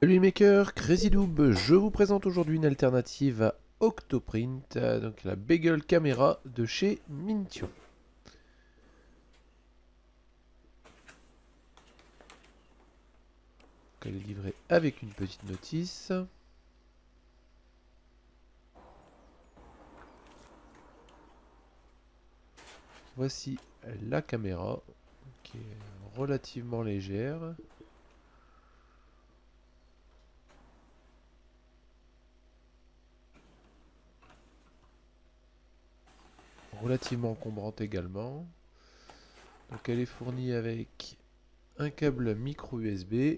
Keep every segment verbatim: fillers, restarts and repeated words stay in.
Salut les makers, CrazyDoob, je vous présente aujourd'hui une alternative à Octoprint, euh, donc la Bagel Camera de chez Mintio. Elle est livrée avec une petite notice. Voici la caméra, qui est relativement légère. Relativement encombrante également. Donc elle est fournie avec un câble micro U S B,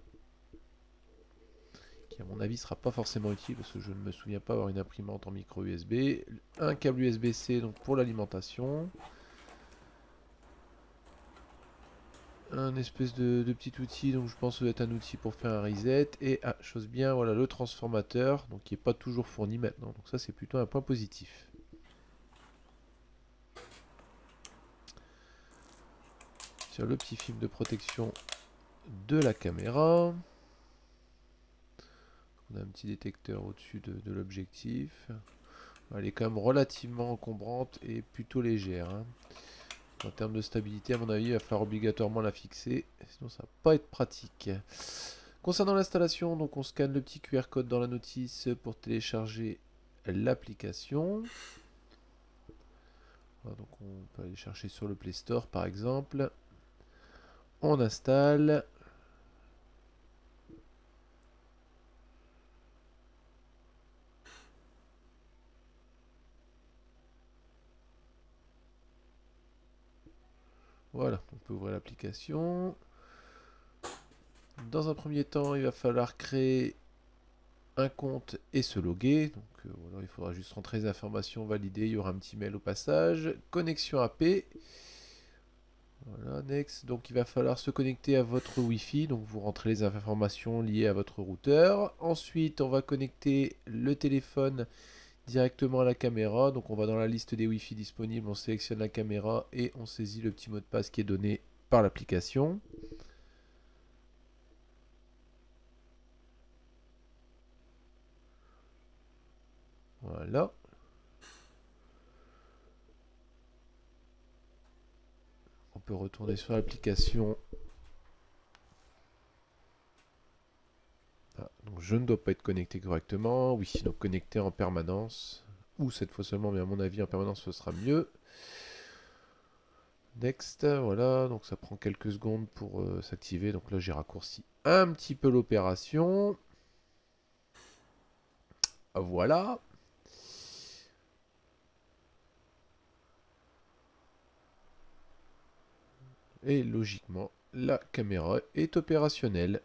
qui à mon avis sera pas forcément utile parce que je ne me souviens pas avoir une imprimante en micro U S B. Un câble U S B C donc pour l'alimentation. Un espèce de, de petit outil, donc je pense que ça doit être un outil pour faire un reset. Et ah, chose bien, voilà le transformateur, donc qui n'est pas toujours fourni maintenant. Donc ça c'est plutôt un point positif. Sur le petit film de protection de la caméra. On a un petit détecteur au-dessus de, de l'objectif. Elle est quand même relativement encombrante et plutôt légère. Hein. En termes de stabilité, à mon avis, il va falloir obligatoirement la fixer, sinon ça va pas être pratique. Concernant l'installation, donc on scanne le petit Q R code dans la notice pour télécharger l'application. Voilà, donc on peut aller chercher sur le Play Store par exemple. On installe. Voilà, on peut ouvrir l'application. Dans un premier temps, il va falloir créer un compte et se loguer. Donc euh, voilà, il faudra juste rentrer les informations, valider, il y aura un petit mail au passage. Connexion A P. Voilà, next. Donc il va falloir se connecter à votre Wi-Fi. Donc vous rentrez les informations liées à votre routeur. Ensuite, on va connecter le téléphone directement à la caméra. Donc on va dans la liste des Wi-Fi disponibles, on sélectionne la caméra et on saisit le petit mot de passe qui est donné par l'application. Voilà. On peut retourner sur l'application. Ah, donc je ne dois pas être connecté correctement. Oui, donc connecté en permanence. Ou cette fois seulement, mais à mon avis en permanence ce sera mieux. Next, voilà, donc ça prend quelques secondes pour euh, s'activer. Donc là j'ai raccourci un petit peu l'opération. Voilà. Et logiquement, la caméra est opérationnelle.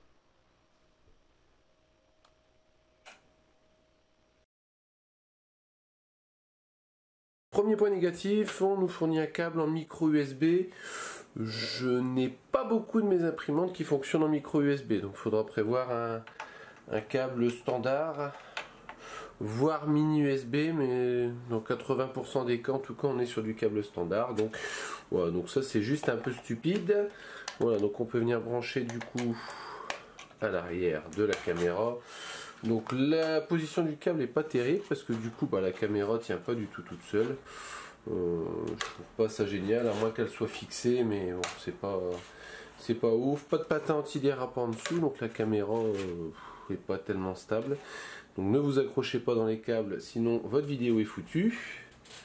Premier point négatif, on nous fournit un câble en micro U S B. Je n'ai pas beaucoup de mes imprimantes qui fonctionnent en micro U S B, donc il faudra prévoir un, un câble standard, voire mini U S B, mais dans quatre-vingts pour cent des cas, en tout cas, on est sur du câble standard. Donc voilà, donc ça c'est juste un peu stupide. Voilà, donc on peut venir brancher du coup à l'arrière de la caméra. Donc la position du câble n'est pas terrible parce que du coup bah, la caméra tient pas du tout toute seule. Euh, je trouve pas ça génial, à moins qu'elle soit fixée, mais bon, c'est pas c'est pas ouf. Pas de patin anti-dérapant en dessous, donc la caméra euh, est pas tellement stable. Donc ne vous accrochez pas dans les câbles, sinon votre vidéo est foutue.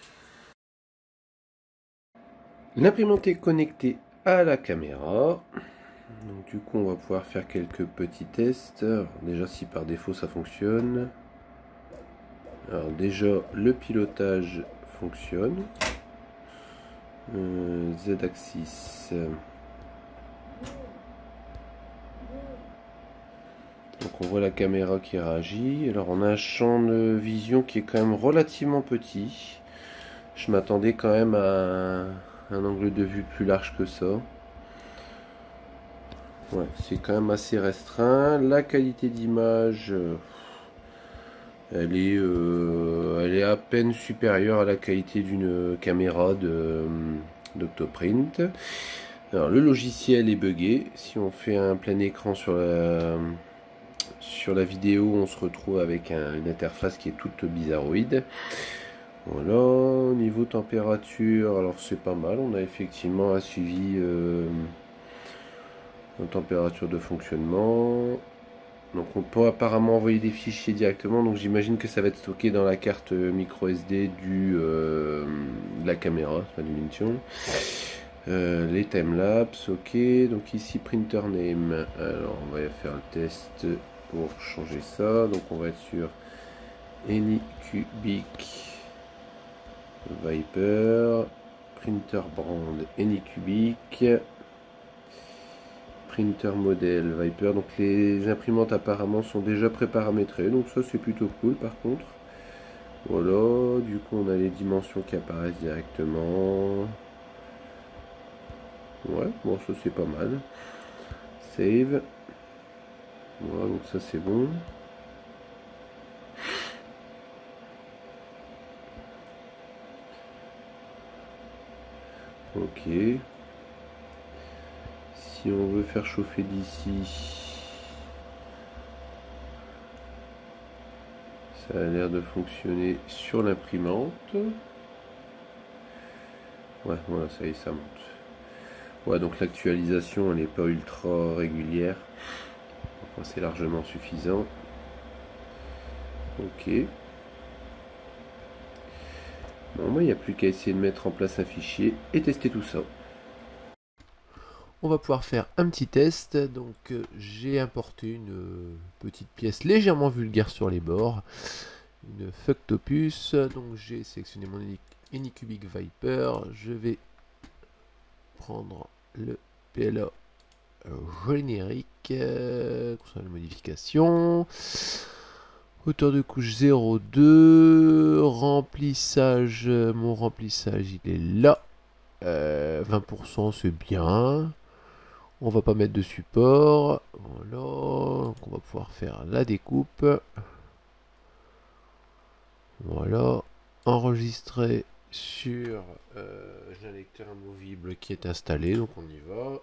L'imprimante est connectée à la caméra. Donc du coup on va pouvoir faire quelques petits tests. Alors, déjà si par défaut ça fonctionne. Alors déjà le pilotage fonctionne. Euh, Z-axis. Donc on voit la caméra qui réagit. Alors on a un champ de vision qui est quand même relativement petit. Je m'attendais quand même à un, un angle de vue plus large que ça. Ouais, c'est quand même assez restreint. La qualité d'image, euh, elle est, euh, elle est à peine supérieure à la qualité d'une caméra de d'Octoprint. Alors le logiciel est buggé. Si on fait un plein écran sur la sur la vidéo, on se retrouve avec un, une interface qui est toute bizarroïde. Voilà, au niveau température, alors c'est pas mal, on a effectivement un suivi euh, en température de fonctionnement. Donc on peut apparemment envoyer des fichiers directement, donc j'imagine que ça va être stocké dans la carte micro S D du, euh, de la caméra, enfin du Mintion. Euh, les timelapse, ok, donc ici printer name, alors on va faire le test pour changer ça, donc on va être sur Anycubic Viper, printer brand Anycubic, printer modèle Viper, donc les imprimantes apparemment sont déjà préparamétrées, donc ça c'est plutôt cool par contre. Voilà, du coup on a les dimensions qui apparaissent directement. Ouais, bon ça c'est pas mal. Save. Voilà, donc ça c'est bon. Ok. Si on veut faire chauffer d'ici, ça a l'air de fonctionner sur l'imprimante. Ouais, voilà, ça y est, ça monte. Ouais, donc l'actualisation, elle n'est pas ultra régulière. Enfin, c'est largement suffisant. Ok. Bon, moi, il n'y a plus qu'à essayer de mettre en place un fichier et tester tout ça. On va pouvoir faire un petit test. Donc euh, j'ai importé une euh, petite pièce légèrement vulgaire sur les bords, une Fucktopus. Donc j'ai sélectionné mon Anycubic Viper. Je vais prendre le P L A générique, euh, concernant les modifications. Hauteur de couche zéro virgule deux, remplissage, mon remplissage il est là, euh, vingt pour cent c'est bien. On va pas mettre de support. Voilà. Donc on va pouvoir faire la découpe. Voilà. Enregistrer sur euh, un lecteur amovible qui est installé. Donc on y va.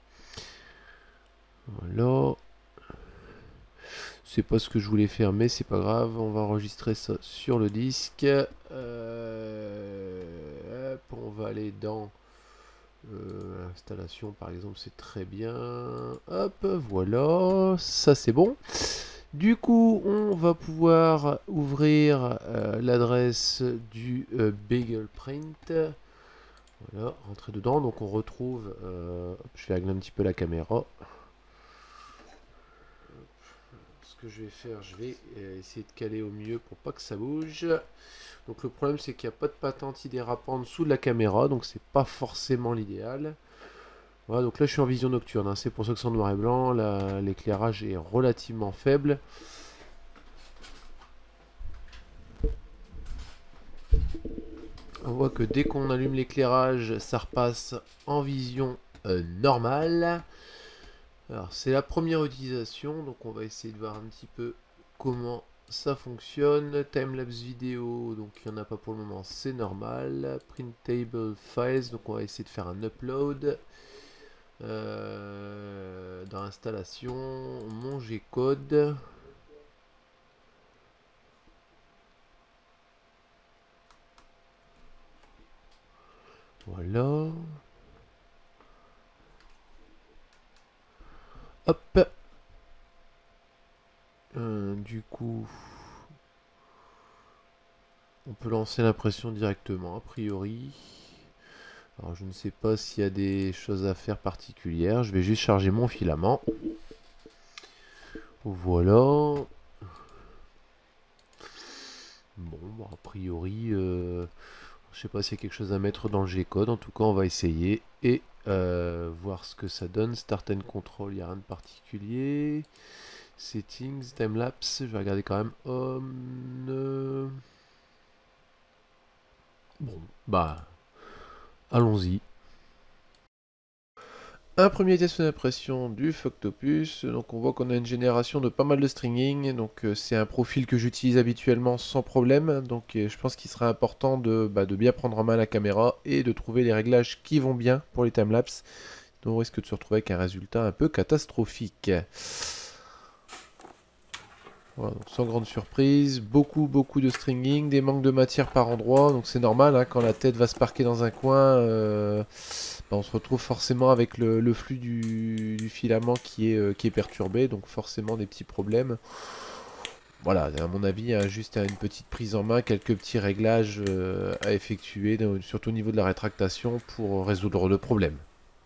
Voilà. C'est pas ce que je voulais faire, mais c'est pas grave. On va enregistrer ça sur le disque. Euh, hop, on va aller dans Euh, installation par exemple, c'est très bien. Hop, voilà, ça c'est bon. Du coup, on va pouvoir ouvrir euh, l'adresse du euh, Bagel Print. Voilà, rentrer dedans. Donc on retrouve. Euh, je vais régler un petit peu la caméra. Ce que je vais faire, je vais essayer de caler au mieux pour pas que ça bouge. Donc le problème c'est qu'il n'y a pas de patte antidérapant en dessous de la caméra, donc c'est pas forcément l'idéal. Voilà, donc là je suis en vision nocturne, hein. C'est pour ça que c'est en noir et blanc, l'éclairage est relativement faible. On voit que dès qu'on allume l'éclairage, ça repasse en vision euh, normale. Alors c'est la première utilisation, donc on va essayer de voir un petit peu comment ça fonctionne. Timelapse vidéo, donc il n'y en a pas pour le moment, c'est normal. Printable files, donc on va essayer de faire un upload. Euh, dans installation, mon G-code. Voilà. Hop. Euh, du coup, on peut lancer l'impression directement, a priori. Alors, je ne sais pas s'il y a des choses à faire particulières. Je vais juste charger mon filament. Voilà. Bon, bah, a priori, euh, je sais pas s'il y a quelque chose à mettre dans le G-code. En tout cas, on va essayer et euh, voir ce que ça donne. Start and Control, il n'y a rien de particulier. Settings, timelapse, je vais regarder quand même. Home. Euh... Bon, bah, allons-y. Un premier test d'impression du Fucktopus. Donc on voit qu'on a une génération de pas mal de stringing. Donc euh, c'est un profil que j'utilise habituellement sans problème. Donc euh, je pense qu'il sera important de, bah, de bien prendre en main la caméra et de trouver les réglages qui vont bien pour les timelapse. Donc on risque de se retrouver avec un résultat un peu catastrophique. Voilà, donc sans grande surprise, beaucoup beaucoup de stringing, des manques de matière par endroit, donc c'est normal, hein, quand la tête va se parquer dans un coin, euh, bah, on se retrouve forcément avec le, le flux du, du filament qui est, euh, qui est perturbé, donc forcément des petits problèmes. Voilà, à mon avis, il y a juste une petite prise en main, quelques petits réglages euh, à effectuer, donc, surtout au niveau de la rétractation, pour résoudre le problème.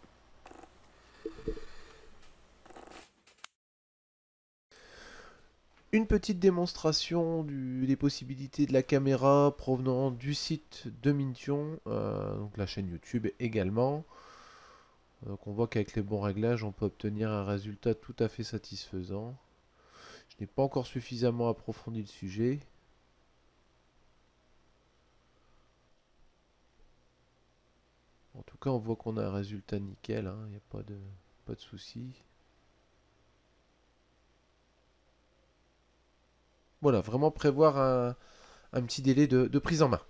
Une petite démonstration du- des possibilités de la caméra provenant du site de Mintion, euh, donc la chaîne YouTube également. Donc on voit qu'avec les bons réglages, on peut obtenir un résultat tout à fait satisfaisant. Je n'ai pas encore suffisamment approfondi le sujet. En tout cas, on voit qu'on a un résultat nickel, hein, il n'y a pas de, pas de souci. Voilà, vraiment prévoir un, un petit délai de, de prise en main.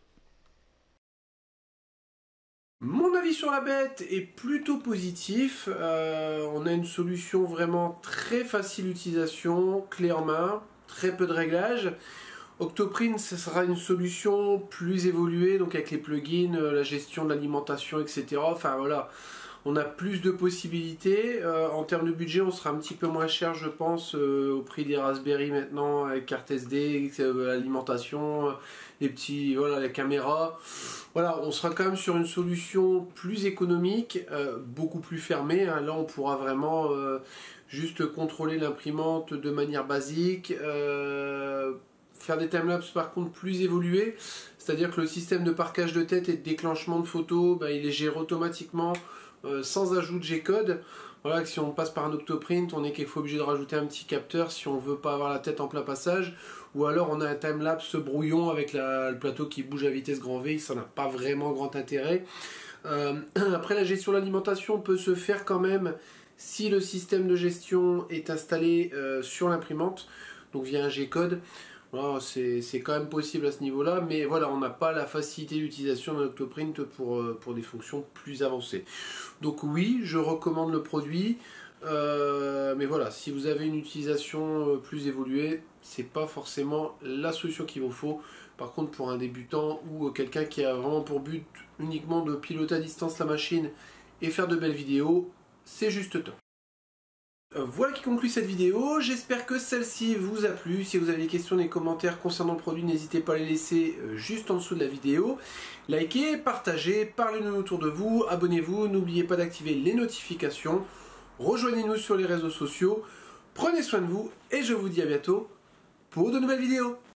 Mon avis sur la bête est plutôt positif. Euh, on a une solution vraiment très facile d'utilisation, clé en main, très peu de réglages. Octoprint, ce sera une solution plus évoluée, donc avec les plugins, euh, la gestion de l'alimentation, et cetera. Enfin voilà, on a plus de possibilités. Euh, en termes de budget, on sera un petit peu moins cher, je pense, euh, au prix des Raspberry maintenant, avec carte S D, euh, l'alimentation, euh, les petits, voilà, la caméra. Voilà, on sera quand même sur une solution plus économique, euh, beaucoup plus fermée, hein. Là, on pourra vraiment euh, juste contrôler l'imprimante de manière basique. Euh, faire des timelapses par contre plus évolués, c'est-à-dire que le système de parquage de tête et de déclenchement de photos, bah, il est géré automatiquement euh, sans ajout de G-code. Voilà, que si on passe par un Octoprint, on est quelquefois obligé de rajouter un petit capteur si on veut pas avoir la tête en plein passage, ou alors on a un timelapse brouillon avec la, le plateau qui bouge à vitesse grand V, ça n'a pas vraiment grand intérêt. Euh, après, la gestion de l'alimentation peut se faire quand même si le système de gestion est installé euh, sur l'imprimante, donc via un G-code. Voilà, c'est quand même possible à ce niveau-là, mais voilà, on n'a pas la facilité d'utilisation d'un Octoprint pour, euh, pour des fonctions plus avancées. Donc oui, je recommande le produit, euh, mais voilà, si vous avez une utilisation euh, plus évoluée, c'est pas forcément la solution qu'il vous faut. Par contre, pour un débutant ou quelqu'un qui a vraiment pour but uniquement de piloter à distance la machine et faire de belles vidéos, c'est juste top. Voilà qui conclut cette vidéo, j'espère que celle-ci vous a plu. Si vous avez des questions, des commentaires concernant le produit, n'hésitez pas à les laisser juste en dessous de la vidéo. Likez, partagez, parlez-nous autour de vous, abonnez-vous, n'oubliez pas d'activer les notifications. Rejoignez-nous sur les réseaux sociaux, prenez soin de vous et je vous dis à bientôt pour de nouvelles vidéos.